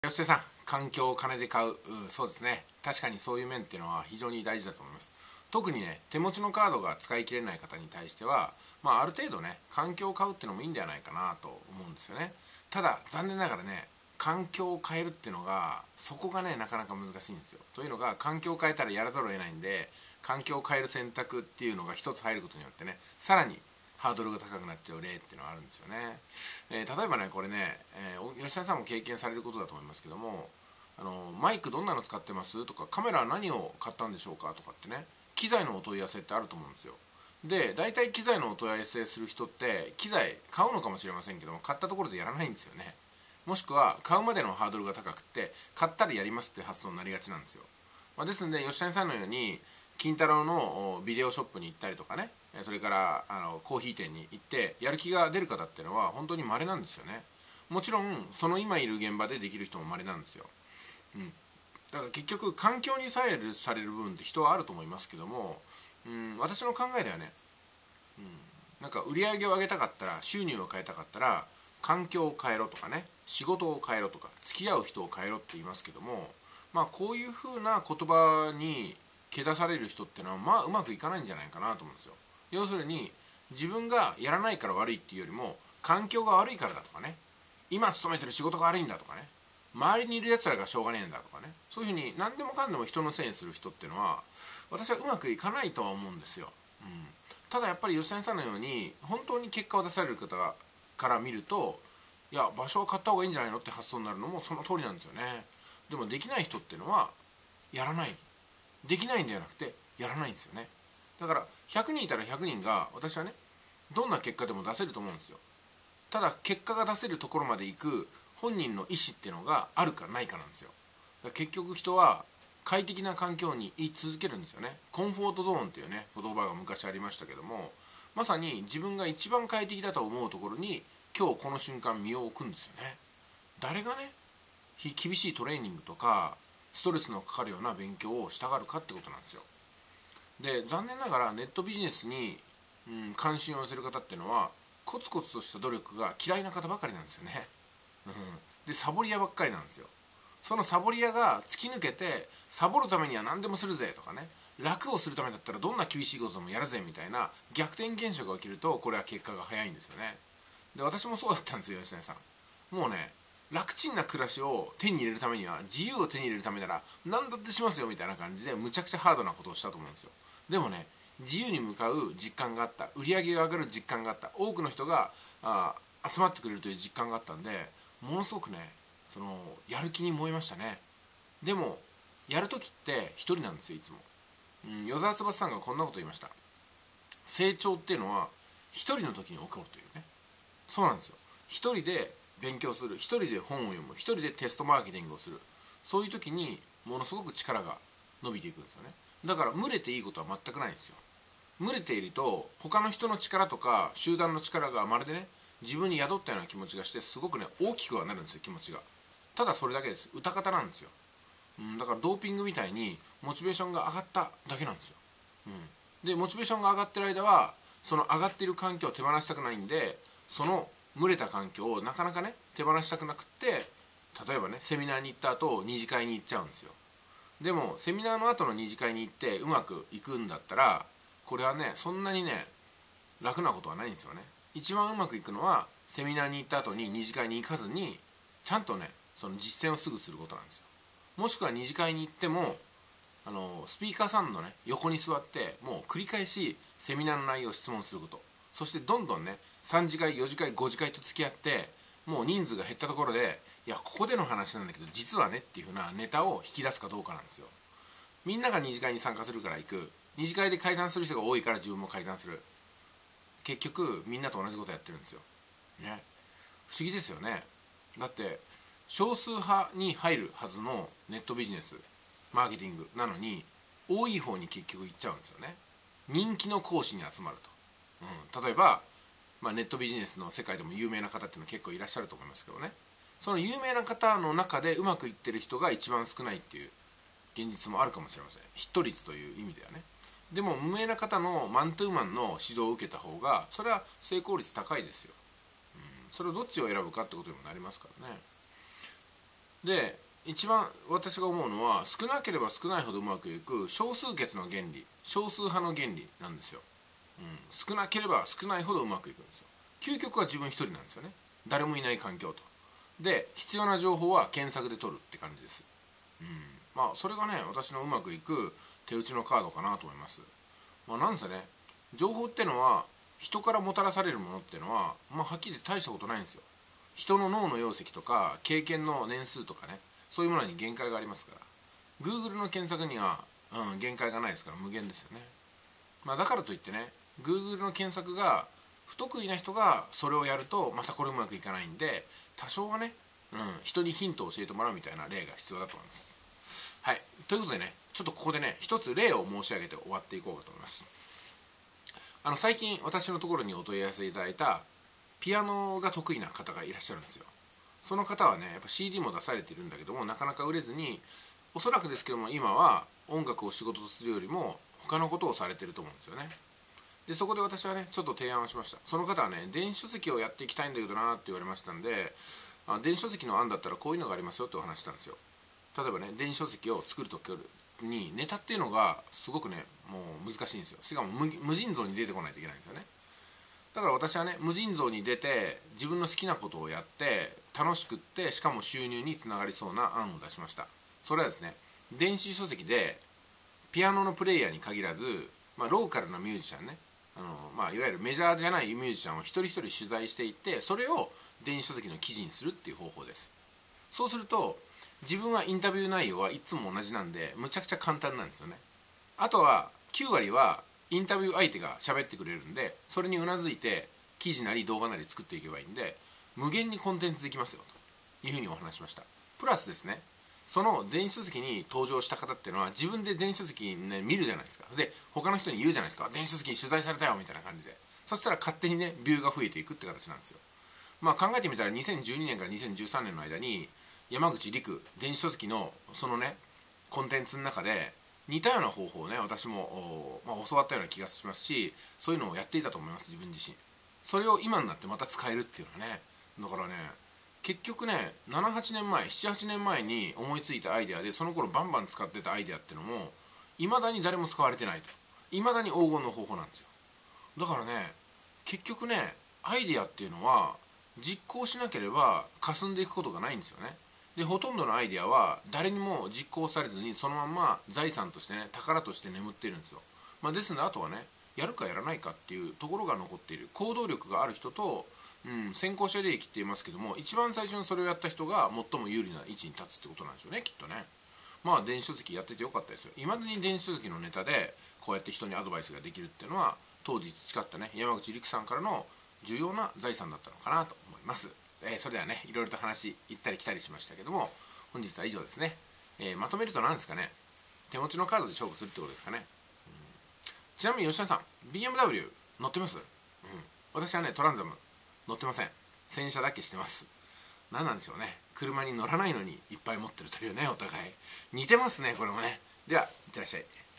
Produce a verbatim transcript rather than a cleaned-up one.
吉田さん、環境を金で買う、うそうですね。確かにそういう面っていうのは非常に大事だと思います。特にね、手持ちのカードが使い切れない方に対しては、まあ、ある程度ね、環境を買うっていうのもいいんではないかなと思うんですよね。ただ、残念ながらね、環境を変えるっていうのが、そこがね、なかなか難しいんですよ。というのが、環境を変えたらやらざるを得ないんで、環境を変える選択っていうのが一つ入ることによってね、さらにハードルが高くなっちゃう例っていうのはあるんですよね。えー例えばね、これね、えー吉田さんも経験されることだと思いますけども、あのマイクどんなの使ってますとか、カメラは何を買ったんでしょうかとかってね、機材のお問い合わせってあると思うんですよ。で、大体機材のお問い合わせする人って機材買うのかもしれませんけども、買ったところでやらないんですよね。もしくは買うまでのハードルが高くって買ったらやりますって発想になりがちなんですよ。まあ、ですので吉谷さんのように金太郎のビデオショップに行ったりとかね、それからあのコーヒー店に行ってやる気が出る方っていうのは本当に稀なんですよね。もちろんその今いる現場でできる人も稀なんですよ。うん、だから結局環境に左右される部分って人はあると思いますけども、うん、私の考えではね、うん、なんか売り上げを上げたかったら、収入を変えたかったら環境を変えろとかね、仕事を変えろとか、付き合う人を変えろって言いますけども、まあこういう風な言葉にけ出される人ってのはまあうまくいかないんじゃないかなと思うんですよ。要するに自分がやらないから悪いっていうよりも、環境が悪いからだとかね、今勤めてる仕事が悪いんだとかね、周りにいる奴らがしょうがねえんだとかね、そういうふうに何でもかんでも人のせいにする人っていうのは私はうまくいかないとは思うんですよ。うん、ただやっぱり吉谷さんのように本当に結果を出される方から見ると、いや場所を買った方がいいんじゃないのって発想になるのもその通りなんですよね。でもできない人っていうのはやらない、できないんではなくてやらないんですよね。だからひゃくにんいたらひゃくにんが私はね、どんな結果でも出せると思うんですよ。ただ結果が出せるところまで行く本人の意思っていうのがあるかないかなんですよ。だから結局人は快適な環境に居続けるんですよね。コンフォートゾーンっていうね言葉が昔ありましたけども、まさに自分が一番快適だと思うところに今日この瞬間身を置くんですよね。誰がね、厳しいトレーニングとかストレスのかかるような勉強をしたがるかってことなんですよ。で、残念ながらネットビジネスに、うん、関心を寄せる方っていうのはコツコツとした努力が嫌いな方ばかりなんですよね。うん、でサボり屋ばっかりなんですよ。そのサボり屋が突き抜けて、サボるためには何でもするぜとかね、楽をするためだったらどんな厳しいことでもやるぜみたいな逆転現象が起きると、これは結果が早いんですよね。で、私もそうだったんですよ吉谷さん。もうね、楽ちんな暮らしを手に入れるためには、自由を手に入れるためなら何だってしますよみたいな感じでむちゃくちゃハードなことをしたと思うんですよ。でもね、自由に向かう実感があった、売り上げが上がる実感があった、多くの人があ集まってくれるという実感があったんで、ものすごくね、そのやる気に燃えましたね。でもやるときって一人なんですよ、いつも。うん、与沢翼さんがこんなこと言いました。成長っていうのは一人の時に起こるというね。そうなんですよ。一人で勉強する、一人で本を読む、一人でテストマーケティングをする、そういう時にものすごく力が伸びていくんですよね。だから群れていいことは全くないんですよ。群れていると他の人の力とか集団の力がまるでね、自分に宿ったような気持ちがして、すごくね大きくはなるんですよ、気持ちが。ただそれだけです。歌方なんですよ。うん、だからドーピングみたいにモチベーションが上がっただけなんですよ。うん、でモチベーションが上がってる間はその上がっている環境を手放したくないんで、その群れた環境をなかなかね手放したくなくって、例えばねセミナーに行った後二次会に行っちゃうんですよ。でもセミナーの後の二次会に行ってうまくいくんだったら、これはねそんなにね楽なことはないんですよね。一番うまくいくのはセミナーに行った後に二次会に行かずに、ちゃんとねその実践をすぐすることなんですよ。もしくは二次会に行っても、あのスピーカーさんのね横に座ってもう繰り返しセミナーの内容を質問すること、そしてどんどんねさん次会よん次会ご次会と付き合って、もう人数が減ったところで、いやここでの話なんだけど実はねっていう風なネタを引き出すかどうかなんですよ。みんなが二次会に参加するから行く、二次会で解散する人が多いから自分も解散する、結局みんなと同じことやってるんですよね。不思議ですよね。だって少数派に入るはずのネットビジネスマーケティングなのに、多い方に結局行っちゃうんですよね。人気の講師に集まると、うん、例えば、まあ、ネットビジネスの世界でも有名な方っていうのは結構いらっしゃると思いますけどね、その有名な方の中でうまくいってる人が一番少ないっていう現実もあるかもしれません。ヒット率という意味ではね。でも無名な方のマントゥーマンの指導を受けた方がそれは成功率高いですよ。うん、それをどっちを選ぶかってことにもなりますからね。 で一番私が思うのは、少なければ少ないほどうまくいく少数決の原理、少数派の原理なんですよ。うん、少なければ少ないほどうまくいくんですよ。究極は自分一人なんですよね。誰もいない環境と。で必要な情報は検索で取るって感じです。うん、まあそれがね、私のうまくいく手打ちのカードかなと思います。まあ、なんせね、情報ってのは人からもたらされるものってのは、まあ、はっきり大したことないんですよ。人の脳の容積とか経験の年数とかね、そういうものに限界がありますから。 Google の検索には、うん、限界がないですから無限ですよね。まあ、だからといってね、 Google の検索が不得意な人がそれをやるとまたこれうまくいかないんで、多少はね、うん、人にヒントを教えてもらうみたいな例が必要だと思います。はい、ということでね、ちょっとここでね一つ例を申し上げて終わっていこうかと思います。あの最近私のところにお問い合わせいただいたピアノが得意な方がいらっしゃるんですよ。その方はね、やっぱ シーディー も出されているんだけども、なかなか売れずに、おそらくですけども今は音楽を仕事とするよりも他のことをされてると思うんですよね。でそこで私はねちょっと提案をしました。その方はね、電子書籍をやっていきたいんだけどなって言われましたんで、あ電子書籍の案だったらこういうのがありますよってお話したんですよ。例えばね、電子書籍を作るときにネタっていうのがすごくねもう難しいんですよ。しかも 無, 無尽蔵に出てこないといけないんですよね。だから私はね、無尽蔵に出て自分の好きなことをやって楽しくって、しかも収入につながりそうな案を出しました。それはですね、電子書籍でピアノのプレイヤーに限らず、まあ、ローカルなミュージシャンね、あの、まあ、いわゆるメジャーじゃないミュージシャンを一人一人取材していって、それを電子書籍の記事にするっていう方法です。そうすると自分はインタビュー内容はいつも同じなんで、むちゃくちゃ簡単なんですよね。あとはきゅう割はインタビュー相手が喋ってくれるんで、それにうなずいて記事なり動画なり作っていけばいいんで、無限にコンテンツできますよというふうにお話しました。プラスですね、その電子書籍に登場した方っていうのは自分で電子書籍、ね、見るじゃないですか。で他の人に言うじゃないですか、電子書籍に取材されたよみたいな感じで。そしたら勝手にねビューが増えていくって形なんですよ。まあ考えてみたらにせんじゅうにねんからにせんじゅうさんねんの間に山口陸電子書籍のそのねコンテンツの中で似たような方法をね私も、まあ、教わったような気がしますし、そういうのをやっていたと思います、自分自身。それを今になってまた使えるっていうのはね、だからね結局ねななはちねんまえななはちねんまえに思いついたアイデアで、その頃バンバン使ってたアイデアっていうのもいまだに誰も使われてないと、いまだに黄金の方法なんですよ。だからね結局ねアイデアっていうのは実行しなければ霞んでいくことがないんですよね。でほとんどのアイデアは誰にも実行されずにそのまま財産としてね、宝として眠っているんですよ。まあ、ですのであとはね、やるかやらないかっていうところが残っている。行動力がある人と、うん、先行者利益って言いますけども、一番最初にそれをやった人が最も有利な位置に立つってことなんでしょうね、きっとね。まあ電子書籍やっててよかったですよ。いまだに電子書籍のネタでこうやって人にアドバイスができるっていうのは、当時培ったね山口陸さんからの重要な財産だったのかなと思います。えー、それではねいろいろと話行ったり来たりしましたけども、本日は以上ですね。えー、まとめると何ですかね、手持ちのカードで勝負するってことですかね。うん、ちなみに吉田さん ビーエムダブリュー 乗ってます？うん、私はねトランザム乗ってません。洗車だけしてます。何なんでしょうね、車に乗らないのにいっぱい持ってるというね、お互い似てますねこれもね。ではいってらっしゃい。